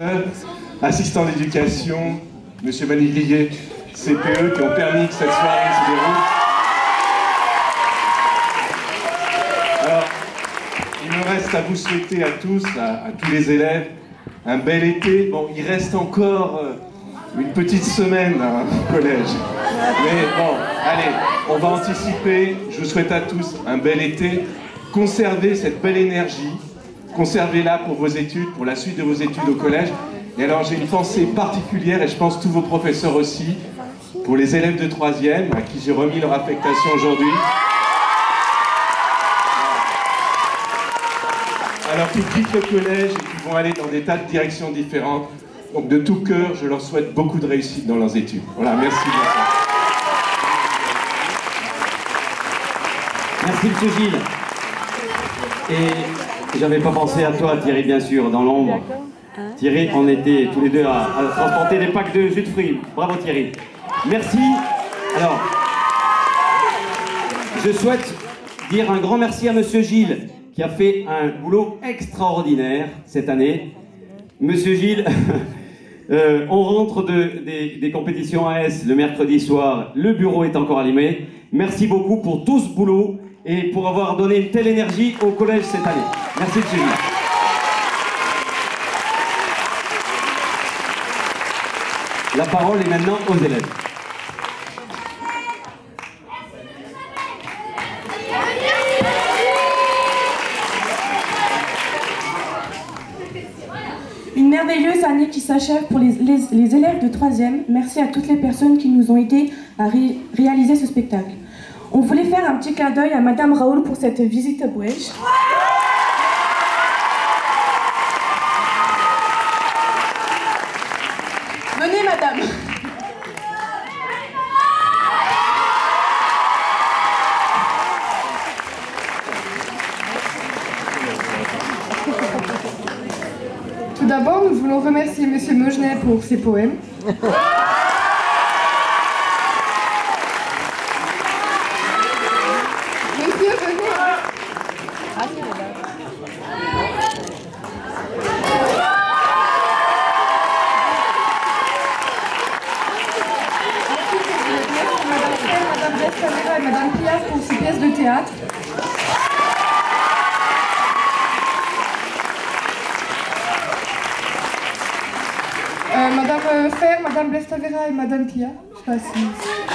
Assistant d'éducation, Monsieur Manigrier, CPE, qui ont permis que cette soirée se déroule. Alors, il me reste à vous souhaiter à tous, à tous les élèves, un bel été. Bon, il reste encore une petite semaine au collège. Mais bon, allez, on va anticiper. Je vous souhaite à tous un bel été. Conservez cette belle énergie. Conservez-la pour vos études, pour la suite de vos études au collège. Et alors, j'ai une pensée particulière, et je pense tous vos professeurs aussi, pour les élèves de 3e, à qui j'ai remis leur affectation aujourd'hui. Alors qu'ils quittent le collège et qu'ils vont aller dans des tas de directions différentes. Donc de tout cœur, je leur souhaite beaucoup de réussite dans leurs études. Voilà, merci. Merci M. Gilles. Et j'avais pas pensé à toi, Thierry, bien sûr, dans l'ombre. Thierry, on était tous les deux à transporter des packs de jus de fruits. Bravo Thierry. Merci. Alors, je souhaite dire un grand merci à M. Gilles, qui a fait un boulot extraordinaire cette année. Monsieur Gilles, on rentre des compétitions AS le mercredi soir, le bureau est encore allumé. Merci beaucoup pour tout ce boulot et pour avoir donné une telle énergie au collège cette année. Merci monsieur Gilles. La parole est maintenant aux élèves. Une merveilleuse année qui s'achève pour les élèves de 3e. Merci à toutes les personnes qui nous ont aidés à réaliser ce spectacle. On voulait faire un petit clin d'œil à Madame Raoul pour cette visite à Bouège. Venez Madame. Tout d'abord, nous voulons remercier Monsieur Mogenet pour ses poèmes. Monsieur, venez. Madame Brestamera et Madame Piaf pour ces pièces de théâtre. Madame Fer, Madame Blestavera et Madame Pia. Je sais pas si...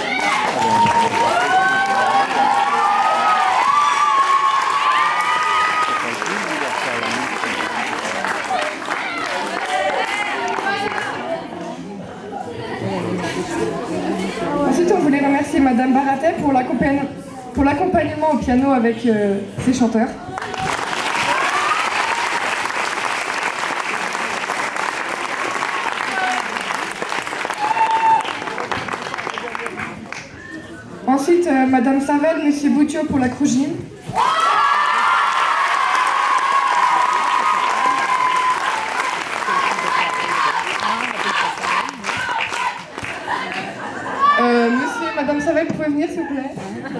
Ensuite, on voulait remercier Madame Baratet pour l'accompagnement au piano avec ses chanteurs. Ensuite, Madame Savel, Monsieur Boutiot pour la crougine. Monsieur et Madame Savel, vous pouvez venir s'il vous plaît.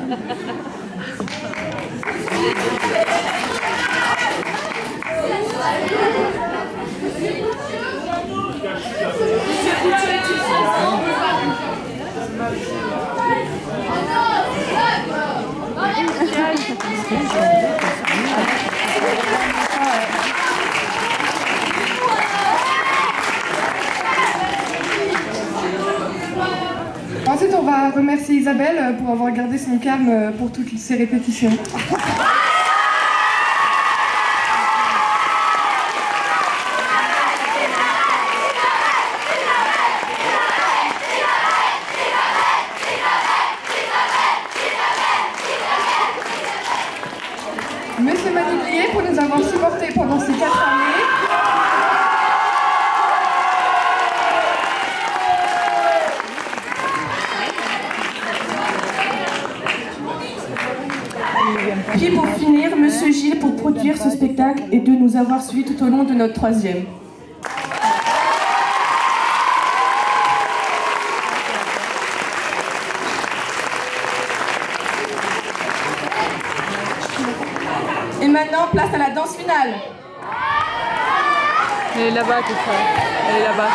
Ensuite, on va remercier Isabelle pour avoir gardé son calme pour toutes ces répétitions. Monsieur Manigrier pour nous avoir supportés pendant ces 4 années. Puis pour finir, Monsieur Gilles pour produire ce spectacle et de nous avoir suivis tout au long de notre 3e. Et maintenant, place à la danse finale. Elle est là-bas, tout ça. Elle est là-bas.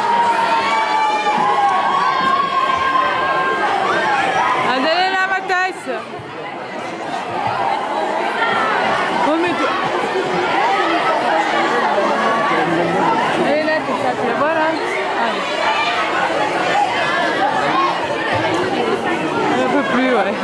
Adelena Matthijs. Oh, mais tu... Elle est là, tout ça. Tu la vois là? Elle ne peut plus, ouais.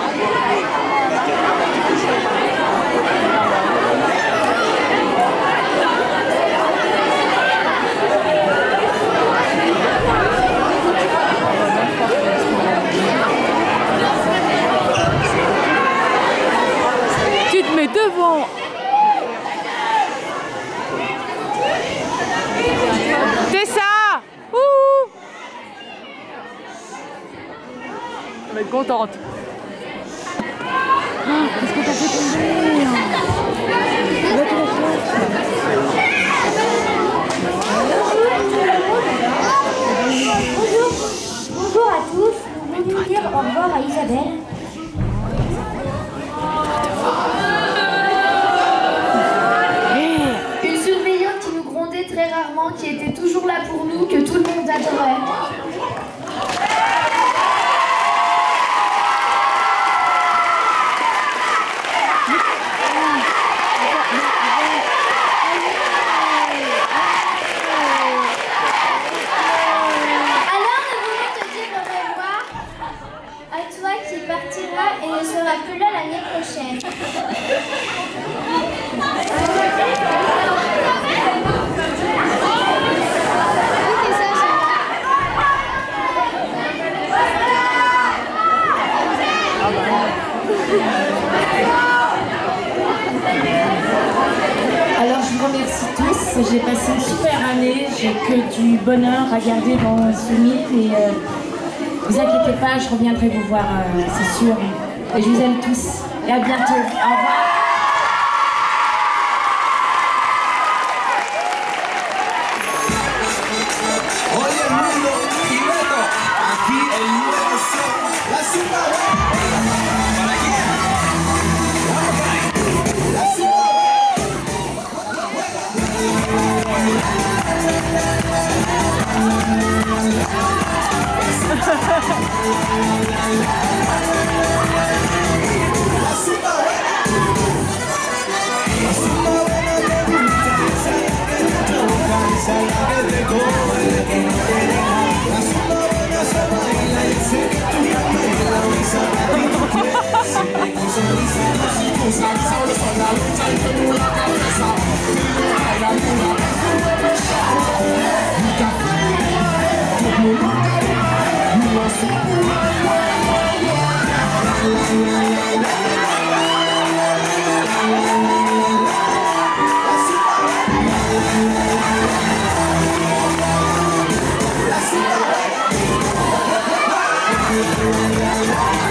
Tu te mets devant. Tessa! Ouh! Elle va être contente. Qu'est-ce que t'as fait tomber? Bonjour à tous, nous voulons dire au revoir à Isabelle. Une surveillante qui nous grondait très rarement, qui était toujours là pour nous, que tout le monde adorait. Et ne sera plus là l'année prochaine. Alors je vous remercie tous, j'ai passé une super année, j'ai que du bonheur à garder dans ce mythe et vous inquiétez pas, je reviendrai vous voir, c'est sûr. Et je vous aime tous. Et à bientôt. Au revoir. Oye mundo y Beto, aquí el nuevo show, la Zumba ¿Para quién? Vamos por ahí. La Zumba La